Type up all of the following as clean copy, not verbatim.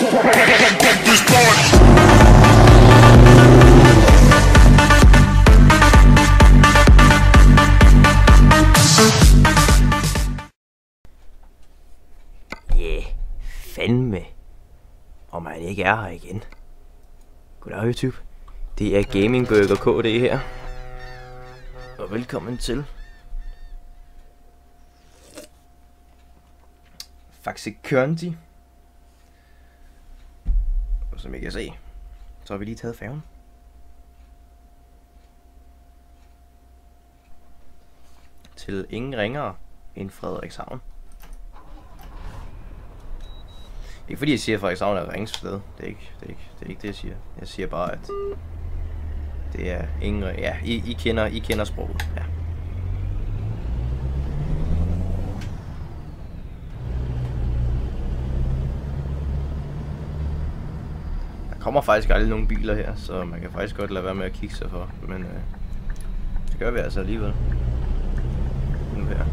Fandme, om han ikke er her igen. Goddag YouTube, det er Gaming Burger KD her, og velkommen til Faxe County. Og som I kan se, så har vi lige taget færgen. Til ingen ringere end Frederikshavn. Ikke fordi jeg siger, at Frederikshavn er et ringsted. Det er ikke det, jeg siger. Jeg siger bare, at det er ingen... Ja, I kender sproget. Ja. Der kommer faktisk aldrig nogen biler her, så man kan faktisk godt lade være med at kigge sig for. Men det gør vi altså alligevel. Nu her.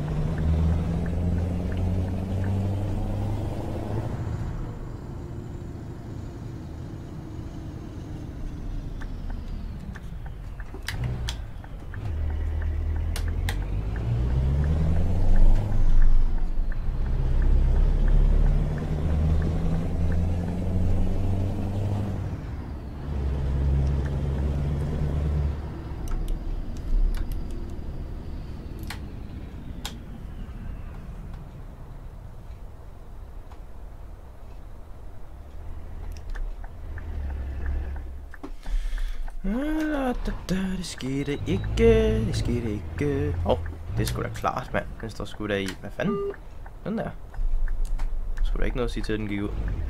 Det skete ikke. Det er sgu da klart, mand. Den står sgu da i. Hvad fanden? Den der. Der skulle da ikke noget at sige til, at den gik ud.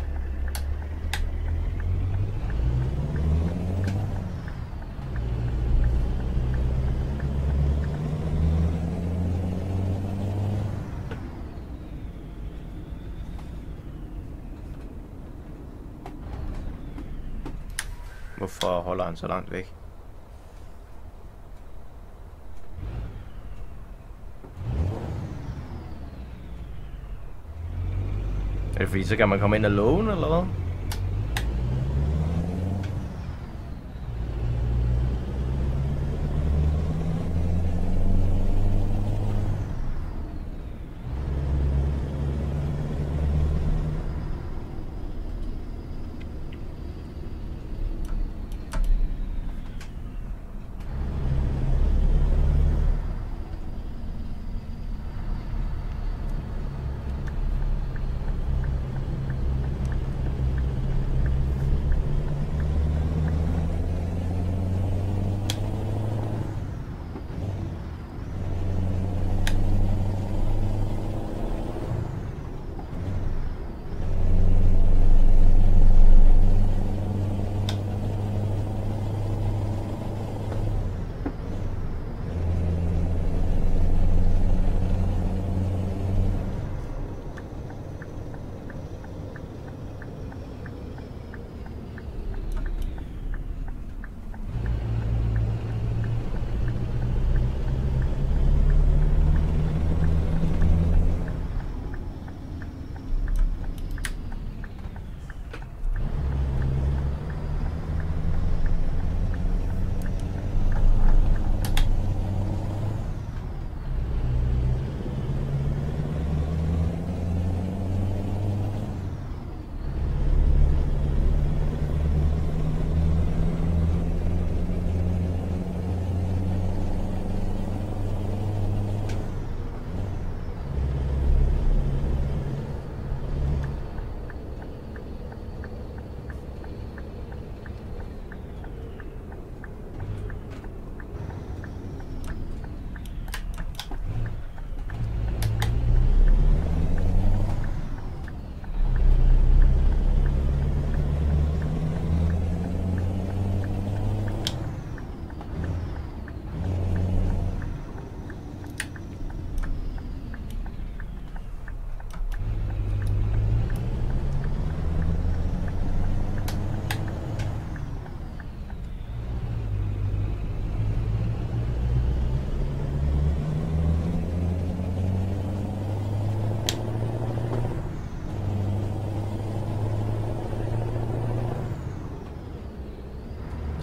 Hvorfor holder han så langt væk? Er det fordi, så kan man komme ind alone, eller hvad?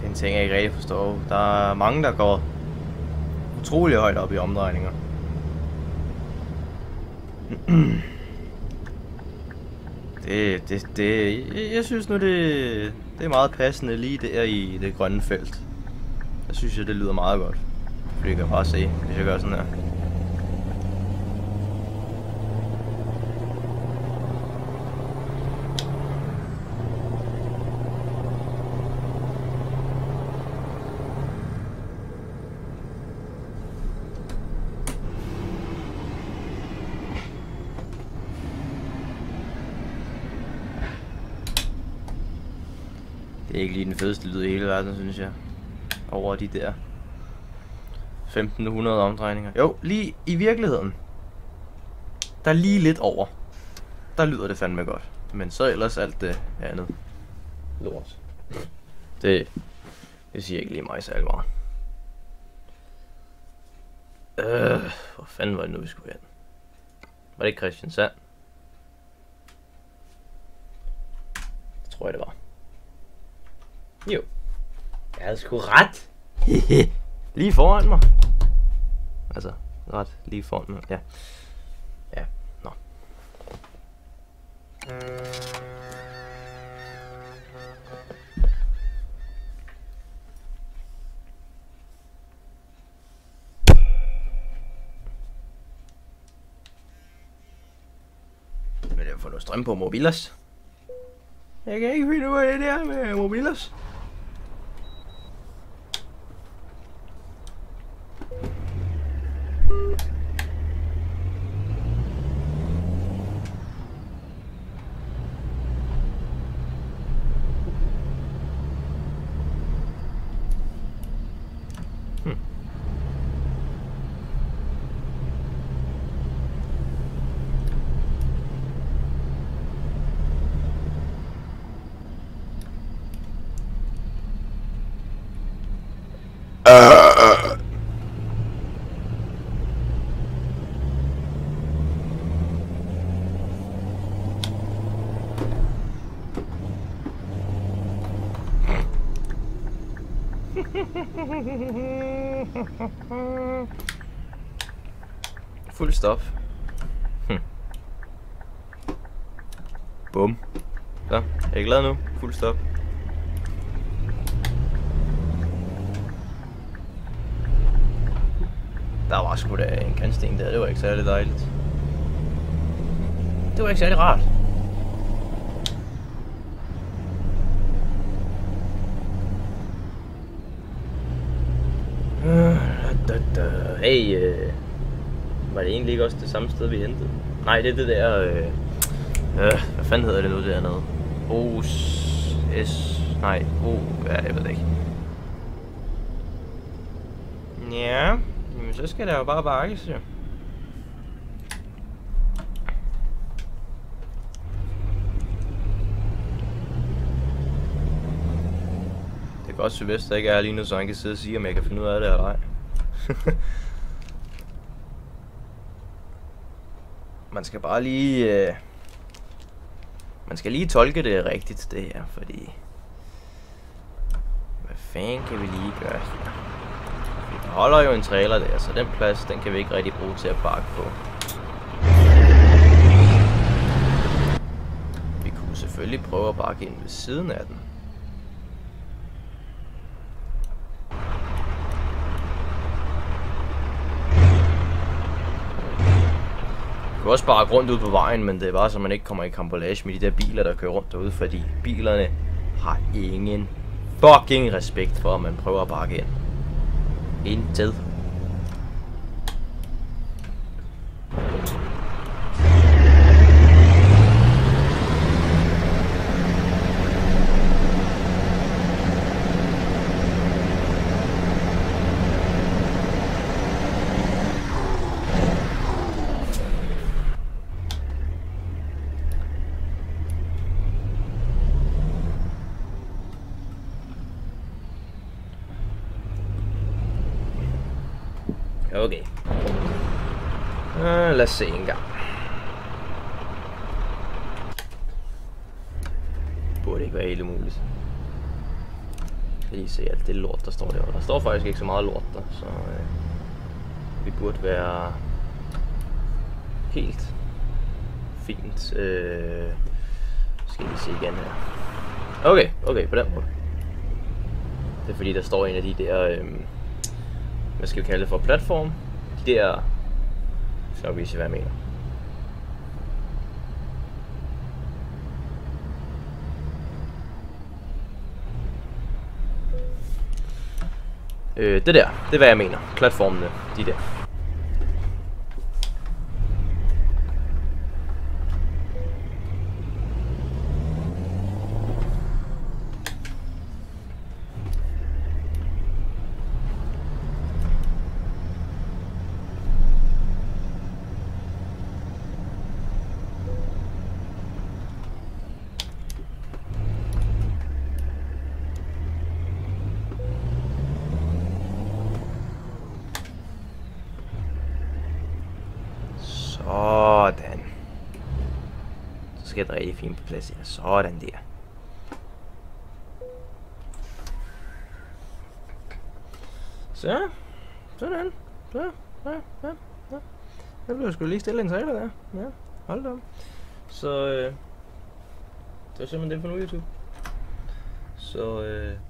en ting, jeg ikke rigtig forstår. Der er mange, der går utrolig højt op i omdrejninger. Jeg synes nu, det er meget passende lige der i det grønne felt. Jeg synes, det lyder meget godt. Fordi jeg kan bare se, hvis jeg gør sådan her. Det er ikke lige den fedeste lyd i hele verden, synes jeg. Over de der 1500 omdrejninger. Jo, lige i virkeligheden. Der er lige lidt over. Der lyder det fandme godt. Men så ellers alt det andet lort. Det siger ikke lige mig særlig meget. Hvor fanden var det nu, vi skulle hen? Var det ikke Kristiansand? Det tror jeg, det var. Jo. Jeg havde sgu ret. Lige foran mig. Altså, ret lige foran mig. Ja. Ja, nå. Men jeg får noget strøm på mobilers. Jeg kan ikke finde ud af det der med mobilers. Fuld stop. Bum. Så, er I glad nu? Fuld stop. Der var sgu da en kantsten der, det var ikke særlig dejligt. Det var ikke særlig rart. Hey, var det egentlig ikke også det samme sted, vi hentede? Nej, det er det der, hvad fanden hedder det nu dernede? Ja, jeg ved det ikke. Ja, men så skal der jo bare bakkes, jo. Det er godt, Sylvester ikke er lige nu, så han kan sidde og sige, om jeg kan finde ud af det eller ej. Man skal bare lige... man skal lige tolke det rigtigt, det her, fordi... Hvad fanden kan vi lige gøre her? Vi holder jo en trailer der, så den plads, den kan vi ikke rigtig bruge til at parke på. Vi kunne selvfølgelig prøve at parke ind ved siden af den. Vi kan også bare rundt ud på vejen, men det er bare så man ikke kommer i kampolage med de der biler, der kører rundt derude, fordi bilerne har ingen fucking respekt for, at man prøver at parke ind. Intet. Okay. Lad os se en gang. Burde ikke være helt umuligt. skal lige se alt det lort, der står derovre. Der står faktisk ikke så meget lort der, så vi burde være helt fint. Skal vi se igen her. Okay, på den måde. Det er fordi, der står en af de der, hvad skal vi kalde det for, platform. De der, jeg skal nok vise, hvad jeg mener. Det der, det er hvad jeg mener. Platformene, de der. Sådan. Så skal det rigtig fint på plads her. Sådan der. Så. Sådan. Så. Ja. Der blev sgu lige stille en trailer der. Ja, hold da op. Så det var simpelthen det for nu, YouTube. Så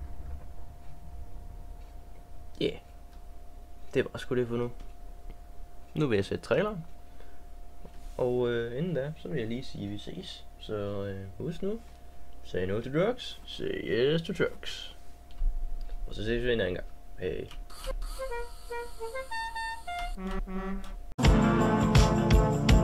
yeah. Det var sgu det for nu. Nu vil jeg sætte traileren. Og inden da, så vil jeg lige sige, at vi ses. Så husk nu. Say no to drugs. Say yes to trucks. Og så ses vi en anden gang. Hey.